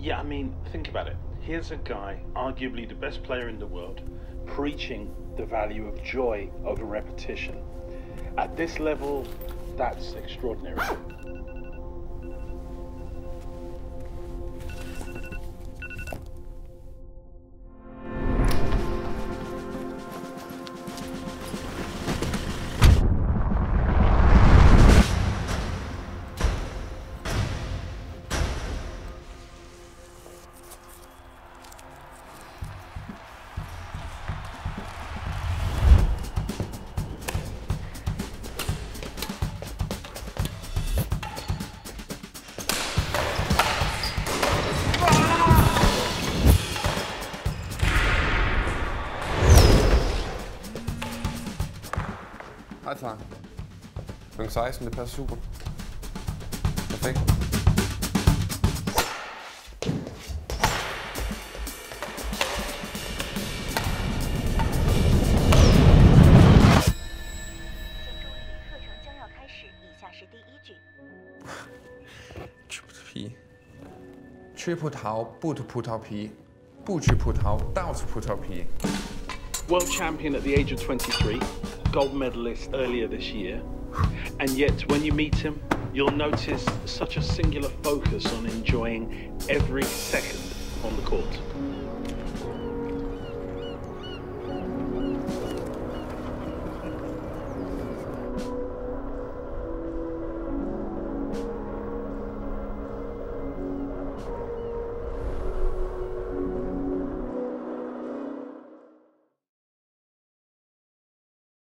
Yeah, I mean, think about it. Here's a guy, arguably the best player in the world, preaching the value of joy over repetition. At this level, that's extraordinary. Hej, Tara. Kl. 16, det passer super. Perfekt.吃葡萄不吐葡萄皮，不吃葡萄倒吐葡萄皮。 World champion at the age of 23, gold medalist earlier this year, and yet when you meet him, you'll notice such a singular focus on enjoying every second on the court.